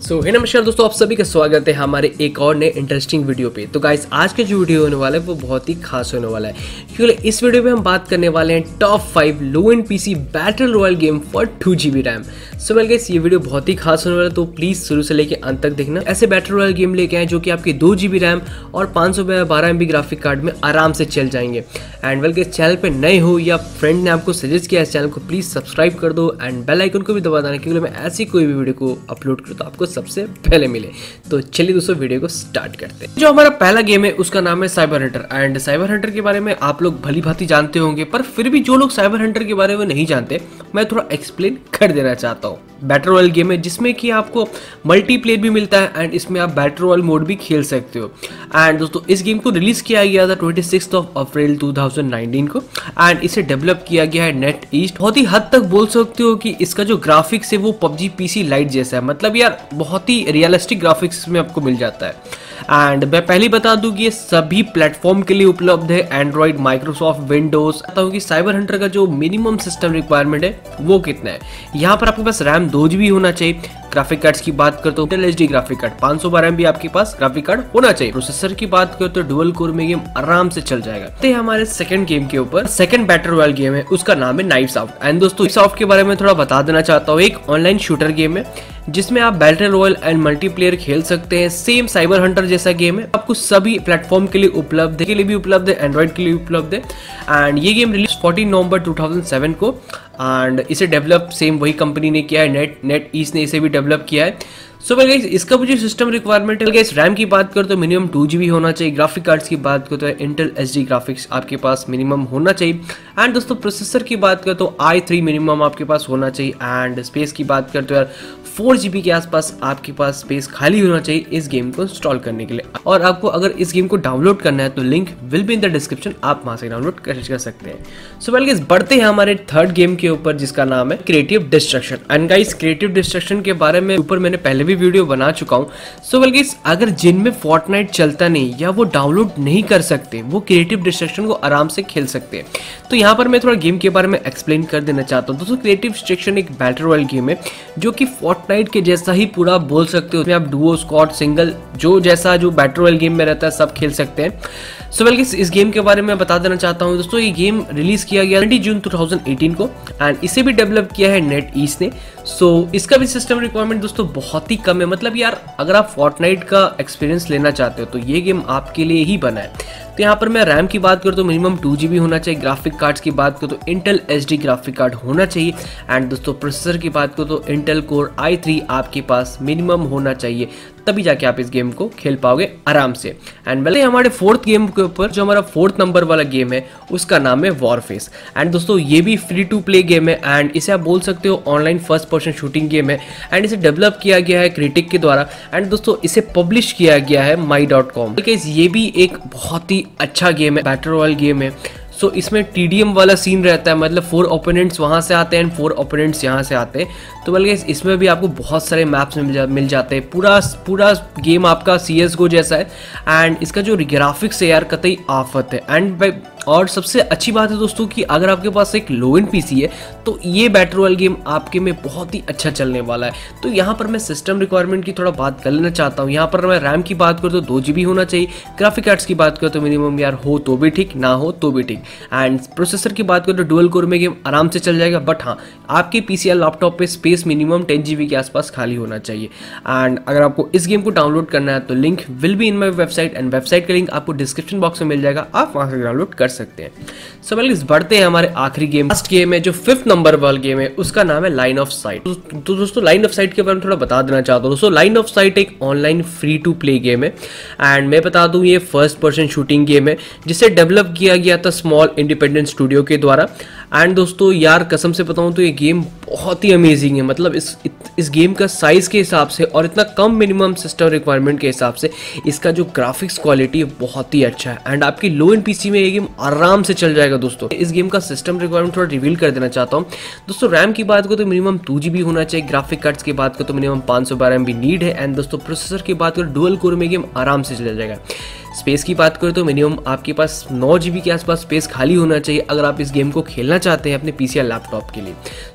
नमस्कार दोस्तों, आप सभी का स्वागत है हमारे एक और नए इंटरेस्टिंग वीडियो पे। तो गाइस, आज के जो वीडियो होने वाला है वो बहुत ही खास होने वाला है, क्योंकि इस वीडियो में हम बात करने वाले हैं top 5 low end PC battle royale game for 2GB RAM. So well guys, ये वीडियो बहुत ही खास होने वाला है, तो प्लीज शुरू से लेके अंत तक देखना। ऐसे बैटल रॉयल गेम लेके आए जो कि आपके 2GB रैम और 512 MB ग्राफिक कार्ड में आराम से चल जाएंगे। एंड वेल गाइस, चैनल पे नए हो या फ्रेंड ने आपको सजेस्ट किया इस चैनल को, प्लीज सब्सक्राइब कर दो एंड बेल आइकन को भी दबा देना, क्योंकि मैं ऐसी कोई भी वीडियो को अपलोड करूँ तो आपको सबसे पहले मिले। तो चलिए दोस्तों, वीडियो को स्टार्ट करते हैं। जो हमारा पहला गेम है उसका नाम है Cyber Hunter. And Cyber Hunter के बारे में आप लोग भली भांति जानते होंगे, पर फिर भी जो लोग साइबर हंटर के बारे में नहीं जानते, मैं थोड़ा एक्सप्लेन कर देना चाहता हूँ। बैटल रॉयल गेम है जिसमें कि आपको मल्टीप्लेयर भी मिलता है एंड इसमें आप बैटल रॉयल मोड भी खेल सकते हो। एंड दोस्तों, इस गेम को रिलीज किया गया था 26 अप्रैल 2019 को एंड इसे डेवलप किया गया है नेट ईस्ट। बहुत ही हद तक बोल सकते हो कि इसका जो ग्राफिक्स है वो PUBG PC लाइट जैसा है, मतलब यार बहुत ही रियलिस्टिक ग्राफिक्स में आपको मिल जाता है। एंड मैं पहले बता दूं कि ये सभी प्लेटफॉर्म के लिए उपलब्ध है, एंड्रॉइड, माइक्रोसॉफ्ट विंडोज। बताता हूँ कि साइबर हंटर का जो मिनिमम सिस्टम रिक्वायरमेंट है वो कितना है। यहाँ पर आपके पास रैम 2GB होना चाहिए। ग्राफिक कार्ड्स की बात करते हो Intel HD graphic card 512 MB आपके पास ग्राफिक कार्ड होना चाहिए। प्रोसेसर की बात करते हो डुअल कोर में गेम आराम से चल जाएगा। तो हमारे सेकंड गेम के ऊपर सेकंड बैटल रॉयल गेम है, उसका नाम है नाइफ्स आउट। एंड दोस्तों, नाइफ्स आउट के बारे में थोड़ा बता देना चाहता हूँ। एक ऑनलाइन शूटर गेम है जिसमें आप बैटल रॉयल एंड मल्टीप्लेयर खेल सकते हैं। सेम साइबर हंटर जैसा गेम है, आपको सभी प्लेटफॉर्म के लिए उपलब्ध है, के लिए भी उपलब्ध है, एंड्रॉइड के लिए उपलब्ध है। एंड ये गेम रिलीज 14 नवंबर 2007 को एंड इसे डेवलप सेम वही कंपनी ने किया है, नेट ईस्ट ने इसे भी डेवलप किया है। सो वेल गाइस, इसका जो सिस्टम रिक्वायरमेंट है गाइस, रैम की बात करते तो मिनिमम 2GB होना चाहिए। ग्राफिक कार्ड्स की बात करते तो इंटेल HD ग्राफिक्स आपके पास मिनिमम होना चाहिए। एंड दोस्तों, प्रोसेसर की बात करते तो i3 मिनिमम आपके पास होना चाहिए। एंड स्पेस की बात करते हो यार 4GB के आसपास आपके पास स्पेस खाली होना चाहिए इस गेम को इंस्टॉल करने के लिए। और आपको अगर इस गेम को डाउनलोड करना है तो link will be in the description, आप वहां से डाउनलोड कर सकते हैं। सो वेल गाइस, बढ़ते हैं हमारे थर्ड गेम के ऊपर जिसका नाम है Creative Destruction. And guys, Creative Destruction के बारे में ऊपर मैंने पहले भी वीडियो बना चुका हूं। सो वेल गाइस, अगर जिनमें फोर्टनाइट चलता नहीं या वो डाउनलोड नहीं कर सकते, वो क्रिएटिव डिस्ट्रक्शन को आराम से खेल सकते हैं। तो यहाँ पर मैं थोड़ा गेम के बारे में एक्सप्लेन कर देना चाहता हूँ। दोस्तों, क्रिएटिव डिस्ट्रक्शन एक बैटल रॉयल गेम है जो कि फोर्टनाइट के जैसा ही पूरा बोल सकते हो। उसमें आप डुओ, स्क्वाड, सिंगल जो जैसा जो बैटल रॉयल गेम में रहता है सब खेल सकते हैं। सो वेल गाइस, इस गेम के बारे में बता देना चाहता हूँ। दोस्तों, ये गेम रिलीज किया गया 20 जून 2018 को एंड इसे भी डेवलप किया है नेट ईस्ट ने। सो इसका भी सिस्टम रिक्वायरमेंट दोस्तों बहुत ही कम है, मतलब यार अगर आप फोर्टनाइट का एक्सपीरियंस लेना चाहते हो तो ये गेम आपके लिए ही बना है। तो यहाँ पर मैं रैम की बात करूँ तो मिनिमम 2GB होना चाहिए। ग्राफिक कार्ड्स की बात करूँ तो इंटेल HD ग्राफिक कार्ड होना चाहिए। एंड दोस्तों, प्रोसेसर की बात करूँ तो इंटेल कोर i3 आपके पास मिनिमम होना चाहिए, तभी जाके आप इस गेम को खेल पाओगे आराम से। एंड पहले हमारे फोर्थ गेम के ऊपर जो हमारा फोर्थ नंबर वाला गेम है उसका नाम है वॉरफेस। एंड दोस्तों, ये भी फ्री टू प्ले गेम है एंड इसे आप बोल सकते हो online first person shooting game है। एंड इसे डेवलप किया गया है क्रिटिक के द्वारा। एंड दोस्तों, इसे पब्लिश किया गया है my.com। ये भी एक बहुत ही अच्छा गेम है, बैटल रॉयल गेम है। सो इसमें TDM वाला सीन रहता है, मतलब 4 ओपोनेंट्स वहाँ से आते हैं एंड 4 ओपोनेंट्स यहाँ से आते हैं। तो बल्कि इसमें भी आपको बहुत सारे मैप्स में मिल जाते हैं। पूरा गेम आपका CSGO जैसा है एंड इसका जो ग्राफिक्स है यार कतई आफत है। एंड और सबसे अच्छी बात है दोस्तों कि अगर आपके पास एक लो एंड PC है तो ये बैटल रॉयल गेम आपके में बहुत ही अच्छा चलने वाला है। तो यहाँ पर मैं सिस्टम रिक्वायरमेंट की थोड़ा बात कर लेना चाहता हूँ। यहाँ पर मैं रैम की बात करूँ तो 2GB होना चाहिए। ग्राफिक कार्ड्स की बात करूँ तो मिनिमम यार हो तो भी ठीक, ना हो तो भी ठीक। एंड प्रोसेसर की बात करूँ तो डुअल कोर में गेम आराम से चल जाएगा, बट हाँ आपके PC या लैपटॉप पे स्पेस मिनिमम 10GB के आसपास खाली होना चाहिए। एंड अगर आपको इस गेम को डाउनलोड करना है तो link will be in my website and website का लिंक आपको डिस्क्रिप्शन बॉक्स में मिल जाएगा, आप वहाँ से डाउनलोड कर सकते हैं। सो वेल, बढ़ते हैं हमारे आखिरी गेम, लास्ट गेम है जो 5th नंबर वाला गेम है, उसका नाम है लाइन ऑफ साइट। तो दोस्तों, लाइन ऑफ साइट के बारे में थोड़ा बता देना चाहता हूँ। दोस्तों, लाइन ऑफ साइट एक online free to play game है एंड मैं बता दूं ये फर्स्ट पर्सन शूटिंग गेम है जिसे डेवलप किया गया था स्मॉल इंडिपेंडेंट स्टूडियो के द्वारा। एंड दोस्तों, यार कसम से बताऊं तो ये गेम बहुत ही अमेजिंग है, मतलब इस गेम का साइज के हिसाब से और इतना कम मिनिमम सिस्टम रिक्वायरमेंट के हिसाब से इसका जो ग्राफिक्स क्वालिटी है बहुत ही अच्छा है। एंड आपकी लो एंड PC में ये गेम आराम से चल जाएगा। दोस्तों, इस गेम का सिस्टम रिक्वायरमेंट थोड़ा रिवील कर देना चाहता हूँ। दोस्तों, रैम की बात करो तो मिनिमम 2GB होना चाहिए। ग्राफिक कार्ड्स की बात करो तो मिनिमम 512 MB नीड है। एंड दोस्तों, प्रोसेसर की बात करो डुअल कोर में गेम आराम से चल जाएगा। स्पेस की बात करें तो मिनिमम आपके पास 9 GB के आसपास स्पेस खाली होना चाहिए अगर आप इस गेम को खेलना चाहते हैं अपने PC या लैपटॉप के लिए। सो वेल गाइस,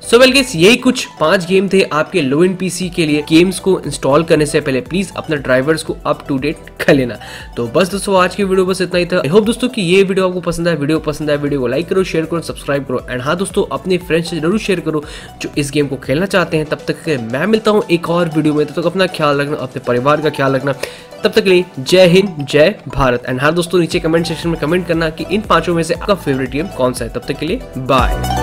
गाइस यही कुछ 5 गेम थे आपके लो एंड पीसी के लिए। गेम्स को इंस्टॉल करने से पहले प्लीज अपना ड्राइवर्स को अप टू डेट कर लेना। तो बस दोस्तों आज की वीडियो बस इतना ही था। आई होप दोस्तों कि ये वीडियो आपको पसंद आया। वीडियो पसंद आया वीडियो को लाइक करो, शेयर करो, सब्सक्राइब करो एंड हाँ दोस्तों अपने फ्रेंड्स से जरूर शेयर करो जो इस गेम को खेलना चाहते हैं। तब तक मैं मिलता हूँ एक और वीडियो में। तब तक अपना ख्याल रखना, अपने परिवार का ख्याल रखना। तब तक के लिए जय हिंद जय भारत एंड हाँ दोस्तों नीचे कमेंट सेक्शन में कमेंट करना कि इन 5 में से आपका फेवरेट गेम कौन सा है। तब तक के लिए बाय।